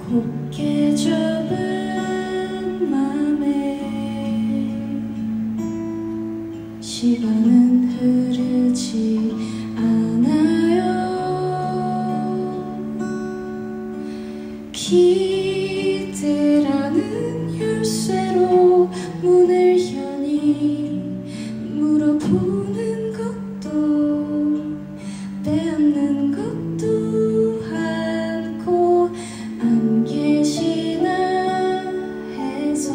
곱게 접은 맘에 시간은 흐르지 않아요. 기대라는 열쇠로 문을 여니 물어보는 것도 빼앗는 것도 않고 안 계시나 해서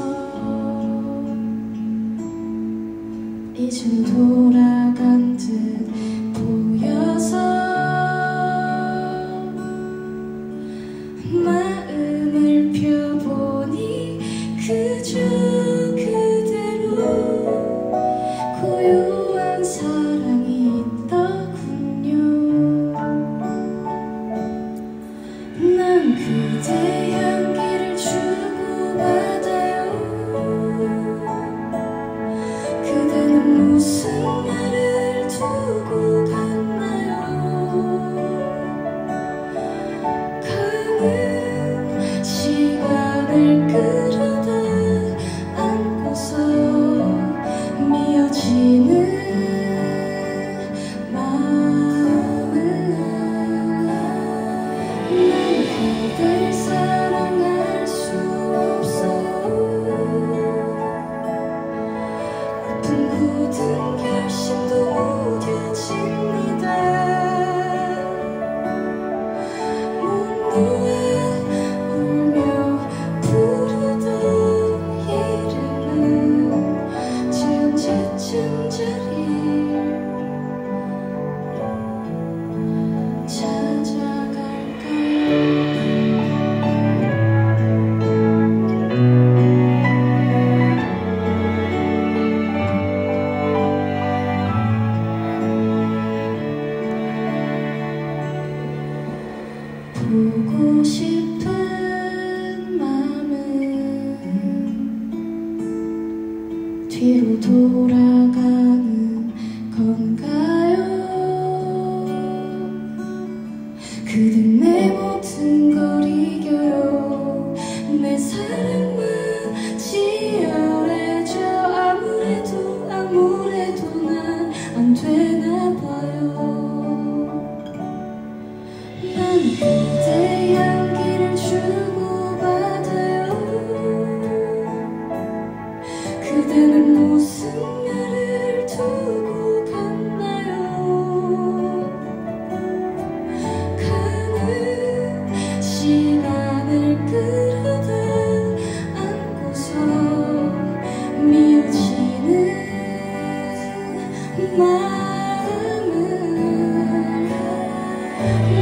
이젠 돌아간 듯 보여서 마음을 펴보니 그저 그대로 고요한 사랑이 있더군요. 난 그대 향기를 주고받아요. 그대는 무슨 말을 두고 갔나요? 가는 시간을 끌어다 안고서 미어지는 마음은 난 그댈 사랑할 수 없어요. 아픈 굳은 결심도 무뎌집니다. 못 놓아 울며 부르던 이름은 제 언제쯤 자리를 찾아갈까요? 보고 싶은 맘은 뒤로 돌아가는 건가요? 그댄 내 모든 걸 이겨요. 내 사랑만 치열해져. 아무래도 난 안 되나 봐요. 난 그대 향기를 주고받아요. 그대는 무슨 말을 두고 갔나요? 가는 시간을 끌어다 안고서 미어지는 마음을